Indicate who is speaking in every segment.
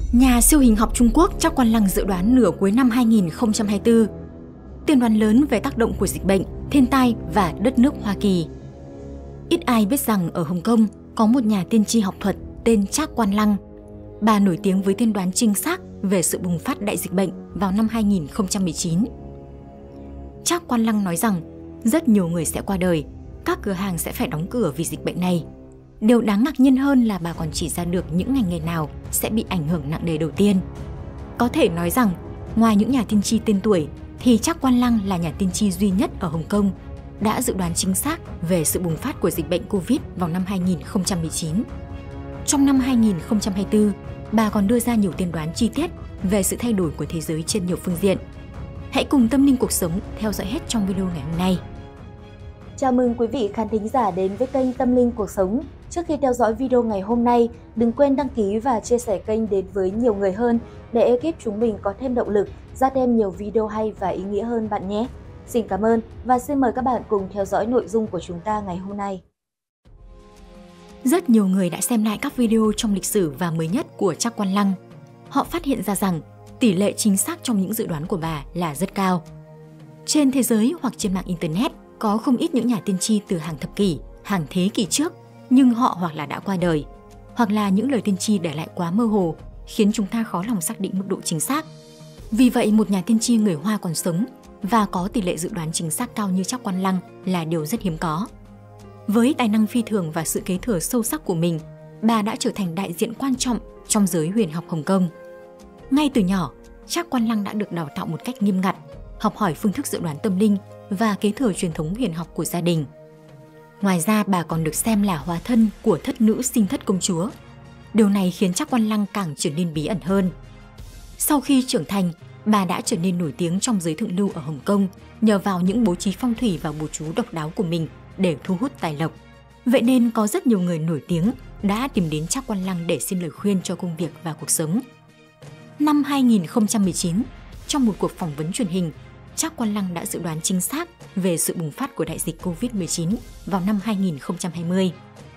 Speaker 1: Nhà siêu hình học Trung Quốc Trác Quang Lăng dự đoán nửa cuối năm 2024. Tiên đoán lớn về tác động của dịch bệnh, thiên tai và đất nước Hoa Kỳ. Ít ai biết rằng ở Hồng Kông có một nhà tiên tri học thuật tên Trác Quang Lăng. Bà nổi tiếng với tiên đoán chính xác về sự bùng phát đại dịch bệnh vào năm 2019. Trác Quang Lăng nói rằng rất nhiều người sẽ qua đời, các cửa hàng sẽ phải đóng cửa vì dịch bệnh này. Điều đáng ngạc nhiên hơn là bà còn chỉ ra được những ngành nghề nào sẽ bị ảnh hưởng nặng nề đầu tiên. Có thể nói rằng, ngoài những nhà tiên tri tên tuổi, thì Trác Quang Lăng là nhà tiên tri duy nhất ở Hồng Kông đã dự đoán chính xác về sự bùng phát của dịch bệnh Covid vào năm 2019. Trong năm 2024, bà còn đưa ra nhiều tiên đoán chi tiết về sự thay đổi của thế giới trên nhiều phương diện. Hãy cùng Tâm Linh Cuộc Sống theo dõi hết trong video ngày hôm nay.
Speaker 2: Chào mừng quý vị khán thính giả đến với kênh Tâm Linh Cuộc Sống. Trước khi theo dõi video ngày hôm nay, đừng quên đăng ký và chia sẻ kênh đến với nhiều người hơn để ekip chúng mình có thêm động lực ra thêm nhiều video hay và ý nghĩa hơn bạn nhé. Xin cảm ơn và xin mời các bạn cùng theo dõi nội dung của chúng ta ngày hôm nay.
Speaker 1: Rất nhiều người đã xem lại các video trong lịch sử và mới nhất của Trác Quang Lăng. Họ phát hiện ra rằng tỷ lệ chính xác trong những dự đoán của bà là rất cao. Trên thế giới hoặc trên mạng Internet, có không ít những nhà tiên tri từ hàng thập kỷ, hàng thế kỷ trước, nhưng họ hoặc là đã qua đời, hoặc là những lời tiên tri để lại quá mơ hồ, khiến chúng ta khó lòng xác định mức độ chính xác. Vì vậy, một nhà tiên tri người Hoa còn sống và có tỷ lệ dự đoán chính xác cao như Trác Quang Lăng là điều rất hiếm có. Với tài năng phi thường và sự kế thừa sâu sắc của mình, bà đã trở thành đại diện quan trọng trong giới huyền học Hồng Kông. Ngay từ nhỏ, Trác Quang Lăng đã được đào tạo một cách nghiêm ngặt, học hỏi phương thức dự đoán tâm linh và kế thừa truyền thống huyền học của gia đình. Ngoài ra, bà còn được xem là hóa thân của thất nữ Sinh Thất công chúa. Điều này khiến Trác Quang Lăng càng trở nên bí ẩn hơn. Sau khi trưởng thành, bà đã trở nên nổi tiếng trong giới thượng lưu ở Hồng Kông nhờ vào những bố trí phong thủy và bùa chú độc đáo của mình để thu hút tài lộc. Vậy nên có rất nhiều người nổi tiếng đã tìm đến Trác Quang Lăng để xin lời khuyên cho công việc và cuộc sống. Năm 2019, trong một cuộc phỏng vấn truyền hình, Trác Quang Lăng đã dự đoán chính xác về sự bùng phát của đại dịch Covid-19 vào năm 2020.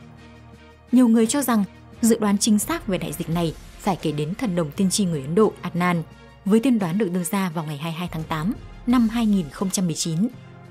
Speaker 1: Nhiều người cho rằng dự đoán chính xác về đại dịch này phải kể đến thần đồng tiên tri người Ấn Độ Adnan, với tiên đoán được đưa ra vào ngày 22 tháng 8 năm 2019.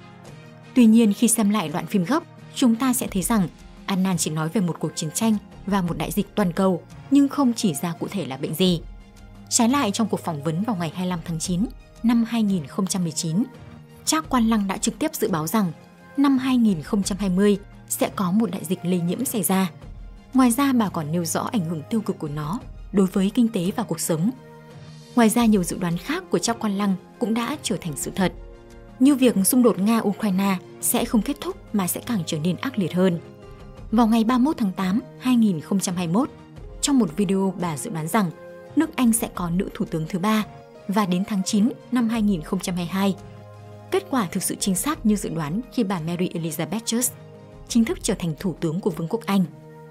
Speaker 1: Tuy nhiên, khi xem lại đoạn phim gốc, chúng ta sẽ thấy rằng Adnan chỉ nói về một cuộc chiến tranh và một đại dịch toàn cầu, nhưng không chỉ ra cụ thể là bệnh gì. Trái lại, trong cuộc phỏng vấn vào ngày 25 tháng 9 năm 2019, Trác Quang Lăng đã trực tiếp dự báo rằng năm 2020 sẽ có một đại dịch lây nhiễm xảy ra. Ngoài ra, bà còn nêu rõ ảnh hưởng tiêu cực của nó đối với kinh tế và cuộc sống. Ngoài ra, nhiều dự đoán khác của Trác Quang Lăng cũng đã trở thành sự thật, như việc xung đột Nga-Ukraine sẽ không kết thúc mà sẽ càng trở nên ác liệt hơn. Vào ngày 31 tháng 8, 2021, trong một video bà dự đoán rằng nước Anh sẽ có nữ thủ tướng thứ 3 và đến tháng 9 năm 2022. Kết quả thực sự chính xác như dự đoán khi bà Mary Elizabeth Truss chính thức trở thành thủ tướng của Vương quốc Anh.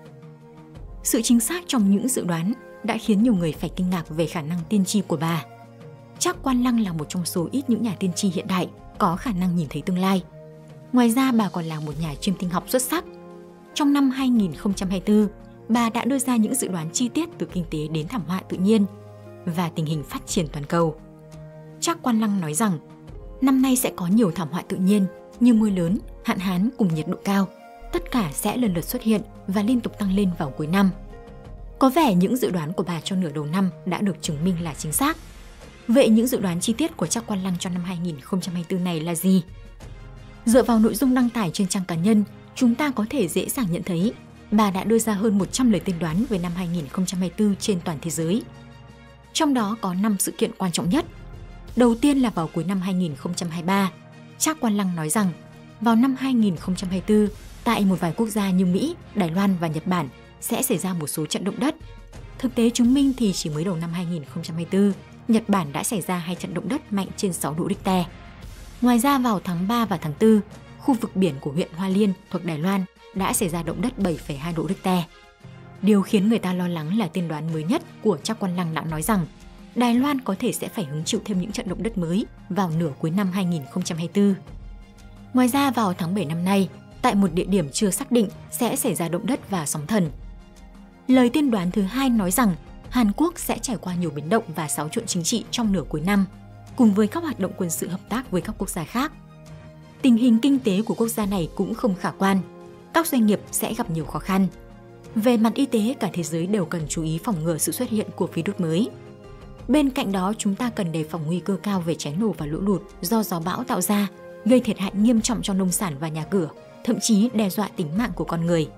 Speaker 1: Sự chính xác trong những dự đoán đã khiến nhiều người phải kinh ngạc về khả năng tiên tri của bà. Trác Quang Lăng là một trong số ít những nhà tiên tri hiện đại có khả năng nhìn thấy tương lai. Ngoài ra, bà còn là một nhà chiêm tinh học xuất sắc. Trong năm 2024, bà đã đưa ra những dự đoán chi tiết từ kinh tế đến thảm họa tự nhiên và tình hình phát triển toàn cầu. Trác Quang Lăng nói rằng, năm nay sẽ có nhiều thảm họa tự nhiên như mưa lớn, hạn hán cùng nhiệt độ cao. Tất cả sẽ lần lượt xuất hiện và liên tục tăng lên vào cuối năm. Có vẻ những dự đoán của bà cho nửa đầu năm đã được chứng minh là chính xác. Vậy những dự đoán chi tiết của Trác Quang Lăng cho năm 2024 này là gì? Dựa vào nội dung đăng tải trên trang cá nhân, chúng ta có thể dễ dàng nhận thấy bà đã đưa ra hơn 100 lời tiên đoán về năm 2024 trên toàn thế giới. Trong đó có 5 sự kiện quan trọng nhất. Đầu tiên là vào cuối năm 2023, Trác Quang Lăng nói rằng vào năm 2024, tại một vài quốc gia như Mỹ, Đài Loan và Nhật Bản sẽ xảy ra một số trận động đất. Thực tế chứng minh thì chỉ mới đầu năm 2024, Nhật Bản đã xảy ra 2 trận động đất mạnh trên 6 độ Richter. Ngoài ra, vào tháng 3 và tháng 4, khu vực biển của huyện Hoa Liên thuộc Đài Loan đã xảy ra động đất 7,2 độ Richter. Điều khiến người ta lo lắng là tiên đoán mới nhất của Trác Quang Lăng đã nói rằng Đài Loan có thể sẽ phải hứng chịu thêm những trận động đất mới vào nửa cuối năm 2024. Ngoài ra, vào tháng 7 năm nay, tại một địa điểm chưa xác định sẽ xảy ra động đất và sóng thần. Lời tiên đoán thứ hai nói rằng Hàn Quốc sẽ trải qua nhiều biến động và xáo trộn chính trị trong nửa cuối năm, cùng với các hoạt động quân sự hợp tác với các quốc gia khác. Tình hình kinh tế của quốc gia này cũng không khả quan. Các doanh nghiệp sẽ gặp nhiều khó khăn. Về mặt y tế, cả thế giới đều cần chú ý phòng ngừa sự xuất hiện của virus mới. Bên cạnh đó, chúng ta cần đề phòng nguy cơ cao về cháy nổ và lũ lụt do gió bão tạo ra, gây thiệt hại nghiêm trọng cho nông sản và nhà cửa, thậm chí đe dọa tính mạng của con người.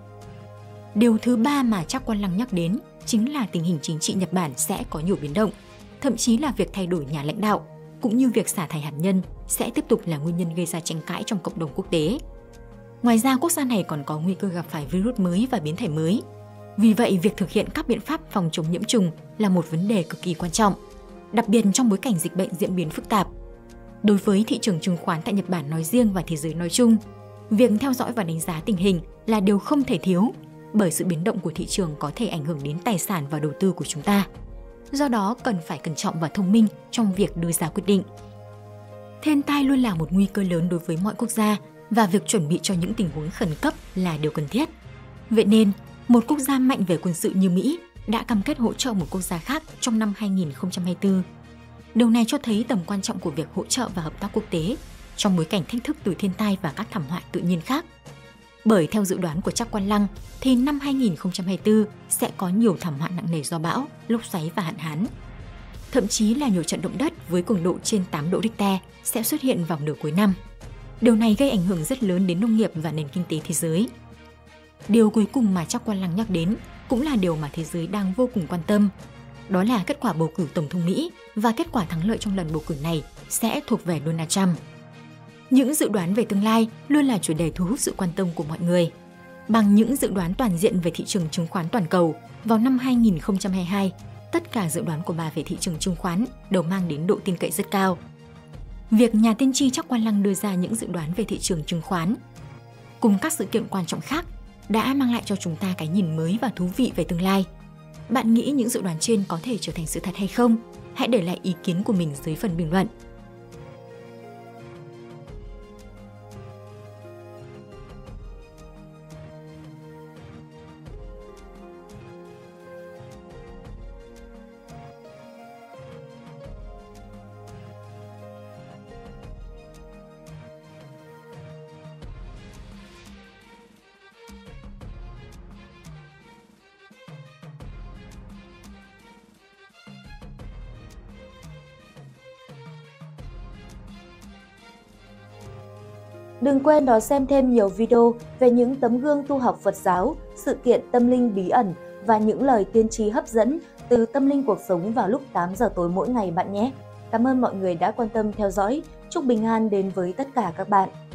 Speaker 1: Điều thứ ba mà Trác Quan Lăng nhắc đến chính là tình hình chính trị Nhật Bản sẽ có nhiều biến động, thậm chí là việc thay đổi nhà lãnh đạo, cũng như việc xả thải hạt nhân sẽ tiếp tục là nguyên nhân gây ra tranh cãi trong cộng đồng quốc tế. Ngoài ra, quốc gia này còn có nguy cơ gặp phải virus mới và biến thể mới. Vì vậy, việc thực hiện các biện pháp phòng chống nhiễm trùng là một vấn đề cực kỳ quan trọng, đặc biệt trong bối cảnh dịch bệnh diễn biến phức tạp. Đối với thị trường chứng khoán tại Nhật Bản nói riêng và thế giới nói chung, việc theo dõi và đánh giá tình hình là điều không thể thiếu, bởi sự biến động của thị trường có thể ảnh hưởng đến tài sản và đầu tư của chúng ta. Do đó, cần phải cẩn trọng và thông minh trong việc đưa ra quyết định. Thiên tai luôn là một nguy cơ lớn đối với mọi quốc gia và việc chuẩn bị cho những tình huống khẩn cấp là điều cần thiết. Vậy nên, một quốc gia mạnh về quân sự như Mỹ đã cam kết hỗ trợ một quốc gia khác trong năm 2024. Điều này cho thấy tầm quan trọng của việc hỗ trợ và hợp tác quốc tế trong bối cảnh thách thức từ thiên tai và các thảm họa tự nhiên khác. Bởi theo dự đoán của Trác Quan Lăng, thì năm 2024 sẽ có nhiều thảm họa nặng nề do bão, lốc xoáy và hạn hán. Thậm chí là nhiều trận động đất với cường độ trên 8 độ Richter sẽ xuất hiện vào nửa cuối năm. Điều này gây ảnh hưởng rất lớn đến nông nghiệp và nền kinh tế thế giới. Điều cuối cùng mà Trác Quan Lăng nhắc đến cũng là điều mà thế giới đang vô cùng quan tâm. Đó là kết quả bầu cử Tổng thống Mỹ và kết quả thắng lợi trong lần bầu cử này sẽ thuộc về Donald Trump. Những dự đoán về tương lai luôn là chủ đề thu hút sự quan tâm của mọi người. Bằng những dự đoán toàn diện về thị trường chứng khoán toàn cầu vào năm 2022, tất cả dự đoán của bà về thị trường chứng khoán đều mang đến độ tin cậy rất cao. Việc nhà tiên tri Trác Quan Lăng đưa ra những dự đoán về thị trường chứng khoán cùng các sự kiện quan trọng khác đã mang lại cho chúng ta cái nhìn mới và thú vị về tương lai. Bạn nghĩ những dự đoán trên có thể trở thành sự thật hay không? Hãy để lại ý kiến của mình dưới phần bình luận.
Speaker 2: Đừng quên đón xem thêm nhiều video về những tấm gương tu học Phật giáo, sự kiện tâm linh bí ẩn và những lời tiên tri hấp dẫn từ Tâm Linh Cuộc Sống vào lúc 8 giờ tối mỗi ngày bạn nhé. Cảm ơn mọi người đã quan tâm theo dõi. Chúc bình an đến với tất cả các bạn.